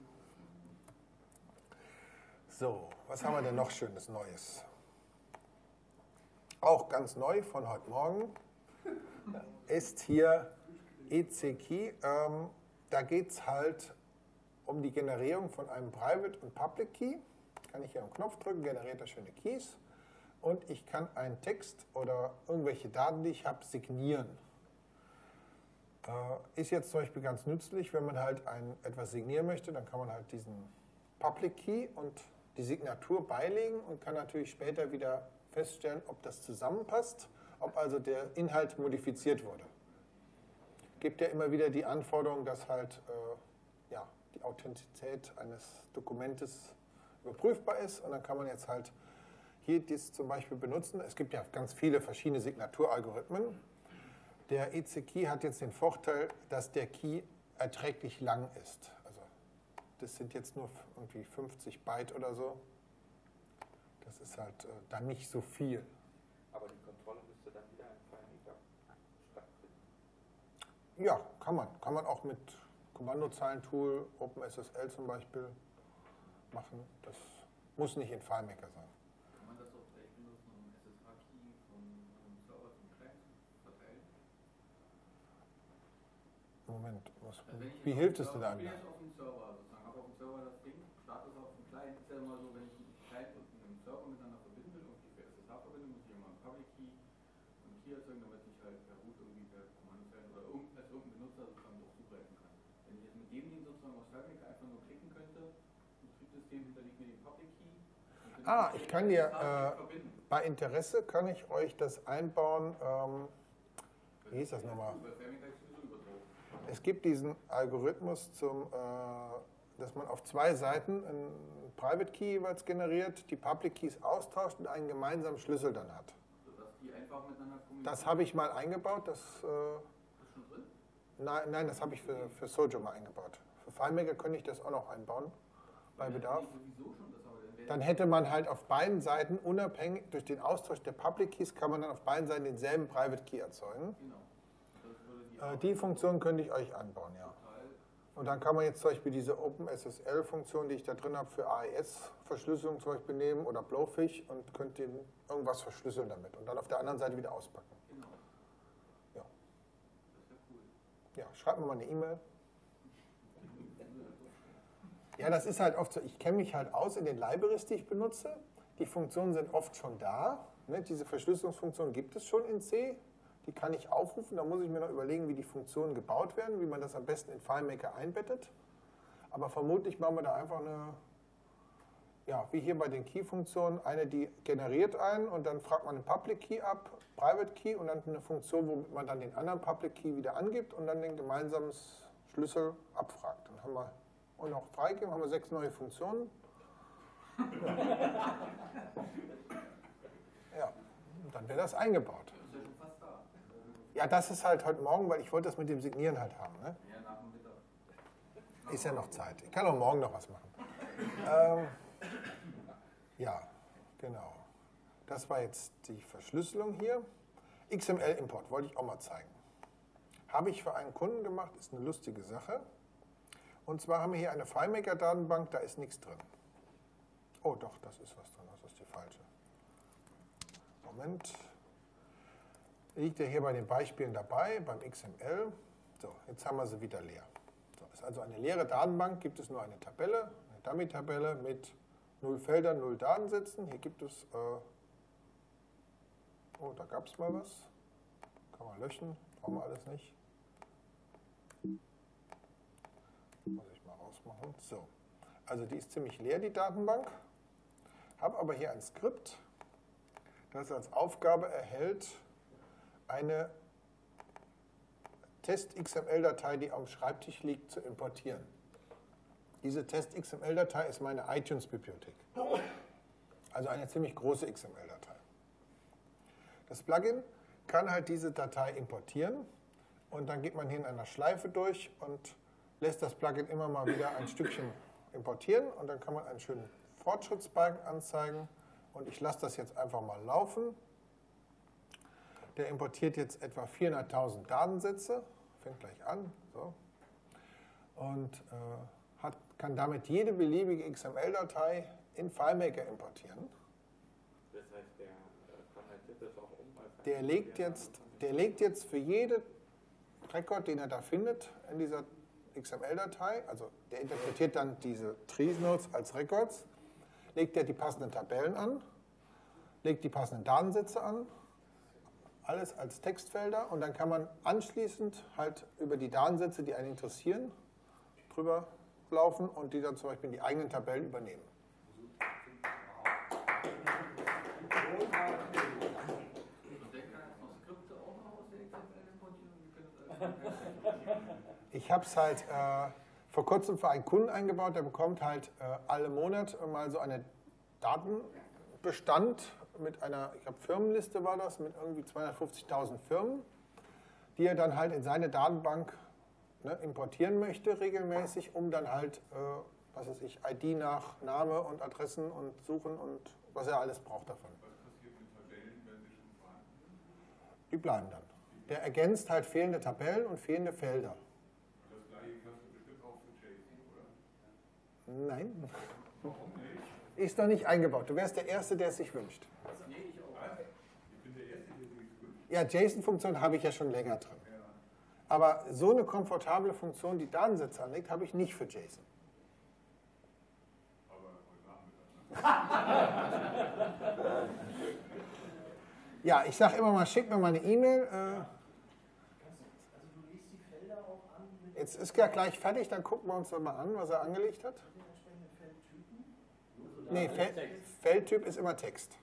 Speaker 1: So, was haben wir denn noch Schönes Neues? Auch ganz neu von heute Morgen ist hier EC-Key. Da geht es halt um die Generierung von einem Private und Public Key. Kann ich hier einen Knopf drücken, generiert er schöne Keys. Und ich kann einen Text oder irgendwelche Daten, die ich habe, signieren. Ist jetzt zum Beispiel ganz nützlich, wenn man halt etwas signieren möchte, dann kann man halt diesen Public Key und die Signatur beilegen und kann natürlich später wieder feststellen, ob das zusammenpasst, ob also der Inhalt modifiziert wurde. Gibt ja immer wieder die Anforderung, dass halt ja, die Authentizität eines Dokumentes überprüfbar ist und dann kann man jetzt halt hier dies zum Beispiel benutzen. Es gibt ja ganz viele verschiedene Signaturalgorithmen. Der EC-Key hat jetzt den Vorteil, dass der Key erträglich lang ist. Also das sind jetzt nur irgendwie 50 Byte oder so. Das ist halt dann nicht so viel.
Speaker 8: Aber die Kontrolle müsste dann wieder in FileMaker stattfinden.
Speaker 1: Ja, kann man. Kann man auch mit Kommandozeilentool, OpenSSL zum Beispiel, machen. Das muss nicht in FileMaker sein.
Speaker 7: Kann man das auch gleich benutzen, um SSH-Key von
Speaker 1: Moment,
Speaker 7: wenn ich
Speaker 1: wie
Speaker 7: jetzt
Speaker 1: hilft
Speaker 7: auf
Speaker 1: es
Speaker 7: dem
Speaker 1: dir
Speaker 7: Server-
Speaker 1: da?
Speaker 7: Ich bin jetzt auf dem Server sozusagen, habe auf dem Server das Ding, starte es auf dem Client. Ist ja immer so, wenn ich einen Client und einen Server miteinander verbinden will, irgendwie für SSH verbinden, muss ich immer einen Public Key und einen Key erzeugen, damit ich halt per Root irgendwie per Kommandozeilen oder als irgendein Benutzer sozusagen doch zugreifen kann. Wenn ich jetzt mit dem Ding sozusagen aus FileMaker einfach nur klicken könnte, das Betriebssystem hinterlegt mir den Public Key.
Speaker 1: Ich kann dir, bei Interesse kann ich euch das einbauen, wie hieß das nochmal? Es gibt diesen Algorithmus, dass man auf 2 Seiten einen Private Key jeweils generiert, die Public Keys austauscht und einen gemeinsamen Schlüssel dann hat.
Speaker 7: Sodass die einfach miteinander kommunizieren.
Speaker 1: Das habe ich mal eingebaut. Das,
Speaker 7: Ist schon drin?
Speaker 1: nein, das habe ich für Sojo mal eingebaut. Für FileMaker könnte ich das auch noch einbauen, bei Bedarf.
Speaker 7: Sowieso schon, das aber
Speaker 1: Dann hätte man halt auf beiden Seiten unabhängig, durch den Austausch der Public Keys kann man dann auf beiden Seiten denselben Private Key erzeugen.
Speaker 7: genau.
Speaker 1: Die Funktion könnte ich euch anbauen, ja. Und dann kann man jetzt zum Beispiel diese OpenSSL-Funktion, die ich da drin habe, für AES-Verschlüsselung zum Beispiel nehmen oder Blowfish und könnte irgendwas verschlüsseln damit und dann auf der anderen Seite wieder auspacken.
Speaker 7: Genau.
Speaker 1: Ja,
Speaker 7: Das wäre cool.
Speaker 1: ja, schreibt mir mal eine E-Mail. Ja, das ist halt oft so, ich kenne mich halt aus in den Libraries, die ich benutze. Die Funktionen sind oft schon da. Ne? Diese Verschlüsselungsfunktion gibt es schon in C. Die kann ich aufrufen, da muss ich mir noch überlegen, wie die Funktionen gebaut werden, wie man das am besten in FileMaker einbettet. Aber vermutlich machen wir da einfach eine, ja, wie hier bei den Key-Funktionen, eine, die generiert einen und dann fragt man den Public Key ab, Private Key und dann eine Funktion, womit man dann den anderen Public Key wieder angibt und dann den gemeinsamen Schlüssel abfragt. Dann haben wir und noch freigeben, haben wir 6 neue Funktionen. Ja, und dann wäre das eingebaut. Ja, das ist halt heute Morgen, weil ich wollte das mit dem Signieren halt haben. Ne?
Speaker 7: Ja, nach dem Mittag.
Speaker 1: Ist ja noch Zeit. Ich kann auch morgen noch was machen. Ja, genau. Das war jetzt die Verschlüsselung hier. XML-Import wollte ich auch mal zeigen. Habe ich für einen Kunden gemacht, ist eine lustige Sache. Und zwar haben wir hier eine FileMaker-Datenbank, da ist nichts drin. Oh doch, das ist was drin, das ist die falsche. Moment. Liegt ja hier bei den Beispielen dabei, beim XML. So, jetzt haben wir sie wieder leer. So, ist also eine leere Datenbank, gibt es nur eine Tabelle, eine Dummy-Tabelle mit 0 Feldern, 0 Datensätzen. Hier gibt es, oh, da gab es mal was. Kann man löschen, brauchen wir alles nicht. Muss ich mal rausmachen. So, also die ist ziemlich leer, die Datenbank. Habe aber hier ein Skript, das als Aufgabe erhält, eine Test-XML-Datei, die am Schreibtisch liegt, zu importieren. Diese Test-XML-Datei ist meine iTunes-Bibliothek. Also eine ziemlich große XML-Datei. Das Plugin kann halt diese Datei importieren und dann geht man hier in einer Schleife durch und lässt das Plugin immer mal wieder ein Stückchen importieren und dann kann man einen schönen Fortschrittsbalken anzeigen und ich lasse das jetzt einfach mal laufen. Der importiert jetzt etwa 400.000 Datensätze, fängt gleich an, so, und kann damit jede beliebige XML-Datei in FileMaker importieren.
Speaker 8: Das heißt, der konvertiert das auch um?
Speaker 1: Der legt jetzt für jeden Rekord, den er da findet, in dieser XML-Datei, also der interpretiert dann diese Trees-Nodes als Records, legt er die passenden Tabellen an, legt die passenden Datensätze an, alles als Textfelder und dann kann man anschließend halt über die Datensätze, die einen interessieren, drüber laufen und die dann zum Beispiel in die eigenen Tabellen übernehmen. Ich habe es halt vor kurzem für einen Kunden eingebaut, der bekommt halt alle Monate mal so einen Datenbestand mit einer, ich glaube Firmenliste war das, mit irgendwie 250.000 Firmen, die er dann halt in seine Datenbank importieren möchte regelmäßig, um dann halt, was weiß ich, ID nach Name und Adressen und Suchen und was er alles braucht davon.
Speaker 4: Was passiert mit Tabellen, wenn sie schon vorhanden sind?
Speaker 1: Die bleiben dann. Der ergänzt halt fehlende Tabellen und fehlende Felder.
Speaker 4: Und das gleiche kannst du bestimmt auch für JSON, oder?
Speaker 1: Nein,
Speaker 4: Warum nicht?
Speaker 1: ist noch nicht eingebaut. Du wärst der Erste, der es sich wünscht.
Speaker 4: Nee, ich auch. Ich bin der Erste, der sich wünscht.
Speaker 1: Ja, JSON-Funktion habe ich ja schon länger drin.
Speaker 4: Ja.
Speaker 1: Aber so eine komfortable Funktion, die Datensätze anlegt, habe ich nicht für JSON.
Speaker 4: Aber heute Nachmittag.
Speaker 1: Ja, ich sage immer mal, schick mir mal eine E-Mail.
Speaker 2: Also du legst die Felder auch an mit
Speaker 1: Jetzt ist er gleich fertig, dann gucken wir uns doch mal an, was er angelegt hat.
Speaker 2: den entsprechenden Feldtypen.
Speaker 1: Nee, Feldtyp ist immer Text.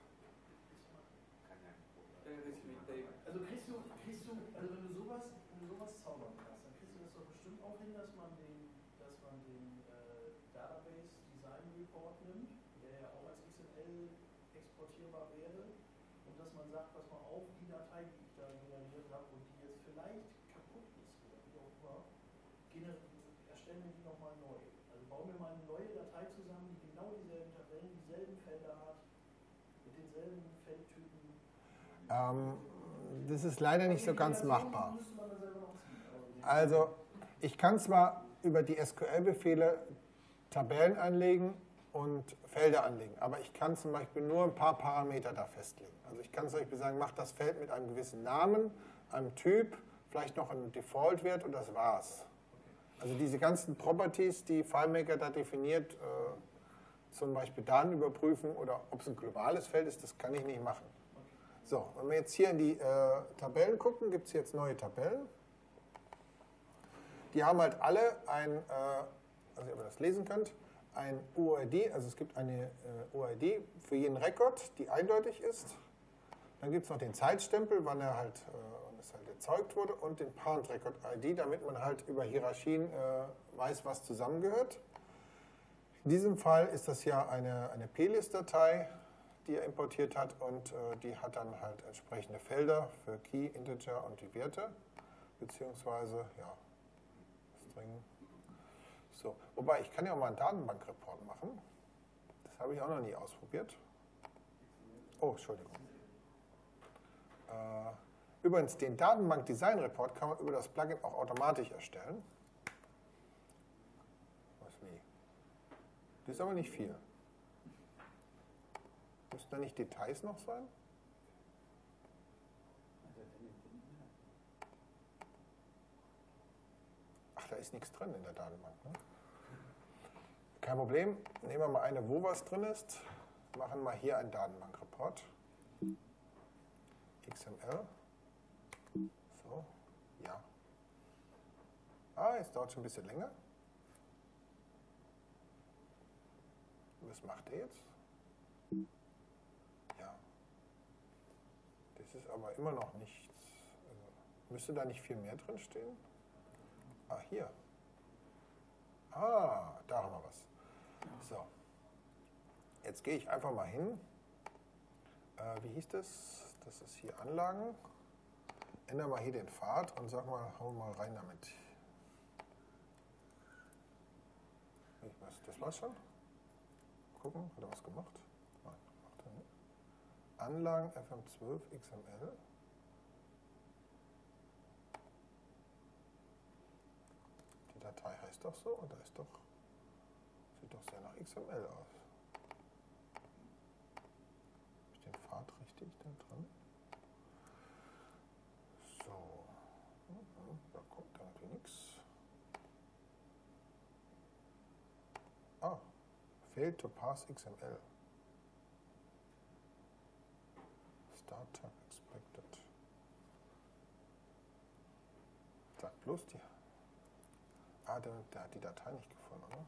Speaker 2: Also also wenn du sowas zaubern kannst, dann kriegst du das doch bestimmt auch hin, dass man den Database Design Report nimmt, der ja auch als XML exportierbar wäre, und dass man sagt, pass mal auf, die Datei, die ich da generiert habe und die jetzt vielleicht kaputt ist oder wie auch immer, erstellen wir die nochmal neu. Also bauen wir mal eine neue Datei zusammen, die genau dieselben Tabellen, dieselben Felder hat, mit denselben Feldtypen.
Speaker 1: Das ist leider nicht so ganz machbar.
Speaker 2: Müsste man da selber noch ziehen.
Speaker 1: Also, ich kann zwar über die SQL-Befehle Tabellen anlegen und Felder anlegen, aber ich kann zum Beispiel nur ein paar Parameter da festlegen. Also ich kann zum Beispiel sagen, mach das Feld mit einem gewissen Namen, einem Typ, vielleicht noch einen Default-Wert und das war's. Also diese ganzen Properties, die FileMaker da definiert, zum Beispiel Daten überprüfen oder ob es ein globales Feld ist, das kann ich nicht machen. So, wenn wir jetzt hier in die Tabellen gucken, gibt es jetzt neue Tabellen. Die haben halt alle ein, also ob ihr das lesen könnt, ein UID, also es gibt eine UID für jeden Rekord, die eindeutig ist. Dann gibt es noch den Zeitstempel, wann er halt, wann es halt erzeugt wurde, und den Parent Record ID, damit man halt über Hierarchien weiß, was zusammengehört. In diesem Fall ist das ja eine plist-Datei, die er importiert hat, und die hat dann halt entsprechende Felder für Key, Integer und die Werte, beziehungsweise, ja, String. So, wobei, ich kann ja auch mal einen Datenbankreport machen. Das habe ich auch noch nie ausprobiert. Oh, Entschuldigung. Übrigens, den Datenbank-Design-Report kann man über das Plugin auch automatisch erstellen. Was wie? Das ist aber nicht viel. Müssten da nicht Details noch sein? Ach, da ist nichts drin in der Datenbank. Ne? Kein Problem. Nehmen wir mal eine, wo was drin ist. Machen wir hier einen Datenbankreport. XML. So, ja. Ah, jetzt dauert es schon ein bisschen länger. Was macht der jetzt? Ja. Das ist aber immer noch nichts. Also, müsste da nicht viel mehr drin stehen? Ah, hier. Ah, da haben wir was. So. Jetzt gehe ich einfach mal hin. Wie hieß das? Das ist hier Anlagen. Ändere mal hier den Pfad und sag mal, hau mal rein damit. Das war's schon? Gucken, hat er was gemacht? Nein, macht er nicht. Anlagen FM12 XML. Die Datei heißt doch so und da ist doch, sieht doch sehr nach XML aus. Habe ich den Pfad richtig da dran? So, da kommt irgendwie nichts. Ah, failed to pass XML. Start time expected. Sagt bloß die. Ah, der hat die Datei nicht gefunden, oder?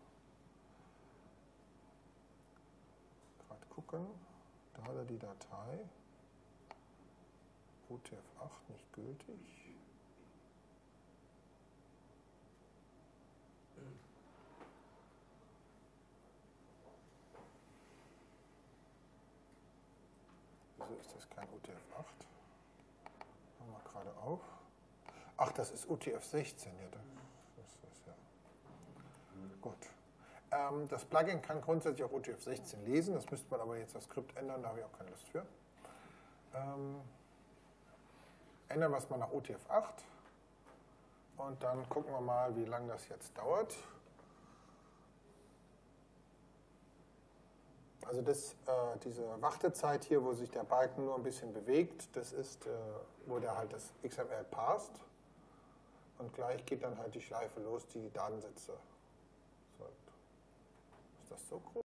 Speaker 1: Gerade gucken. Da hat er die Datei. UTF-8 nicht gültig. Wieso ist das kein UTF-8? Machen wir gerade auf. Ach, das ist UTF-16. Ja, das ist ja. Gut. Das Plugin kann grundsätzlich auch UTF-16 lesen. Das müsste man aber jetzt das Skript ändern. Da habe ich auch keine Lust für. Ändern wir es mal nach UTF-8. Und dann gucken wir mal, wie lange das jetzt dauert. Also diese Wartezeit hier, wo sich der Balken nur ein bisschen bewegt, das ist, wo der halt das XML parst. und gleich geht dann halt die Schleife los, die Datensätze. Ist das so groß?